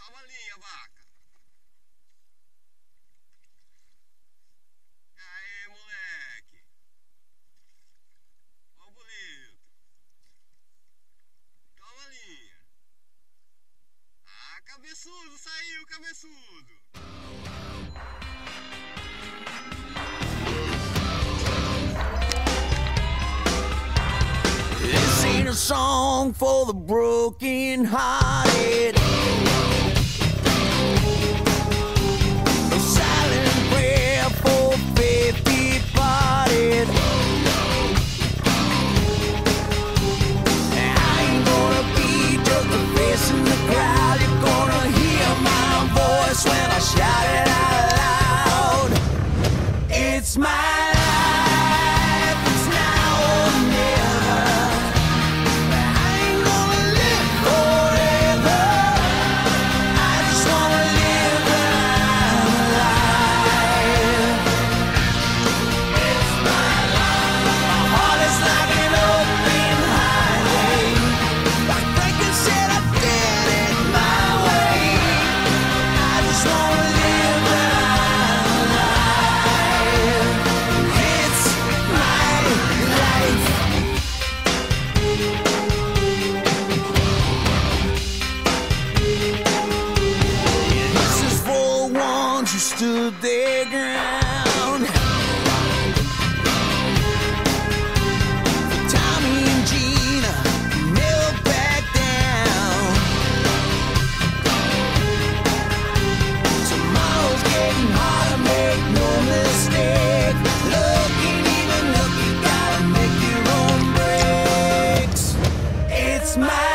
Calma a linha, vaca. E aí, moleque? Ó, bonito. Calma a linha. Ah, cabeçudo, saiu, cabeçudo. This ain't a song for the broken hearted. A silent prayer for faith departed. I ain't gonna be just a face in the crowd. You're gonna hear my voice when I shout it out loud. It's my life, it's now or never. I ain't gonna live forever. I just wanna live when I'm alive. It's my life. My heart is like an open highway. Like Franklin said, I did it my way. I just wanna live when I'm alive. It's my life. This is for the ones who stood their ground. For Tommy and Gina, who never back down. Tomorrow's getting harder, make no mistake. Looking even look, you gotta make your own breaks. It's my